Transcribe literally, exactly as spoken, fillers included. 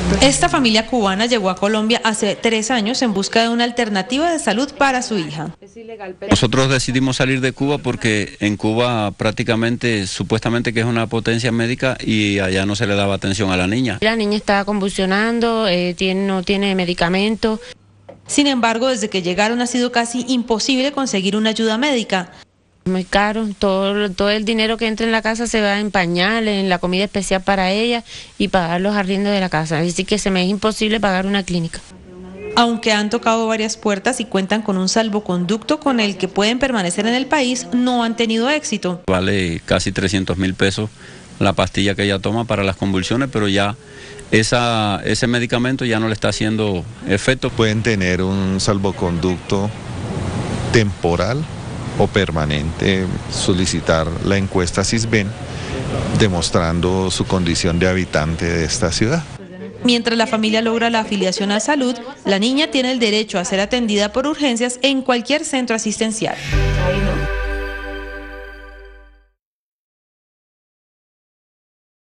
Esta familia cubana llegó a Colombia hace tres años en busca de una alternativa de salud para su hija. Nosotros decidimos salir de Cuba porque en Cuba prácticamente, supuestamente que es una potencia médica y allá no se le daba atención a la niña. La niña estaba convulsionando, eh, tiene, no tiene medicamentos. Sin embargo, desde que llegaron ha sido casi imposible conseguir una ayuda médica. Muy caro, todo, todo el dinero que entra en la casa se va en pañales, en la comida especial para ella y pagar los arriendos de la casa. Así que se me es imposible pagar una clínica. Aunque han tocado varias puertas y cuentan con un salvoconducto con el que pueden permanecer en el país, no han tenido éxito. Vale casi trescientos mil pesos la pastilla que ella toma para las convulsiones, pero ya esa, ese medicamento ya no le está haciendo efecto. Pueden tener un salvoconducto temporal o permanente, solicitar la encuesta SISBEN demostrando su condición de habitante de esta ciudad. Mientras la familia logra la afiliación a salud, la niña tiene el derecho a ser atendida por urgencias en cualquier centro asistencial.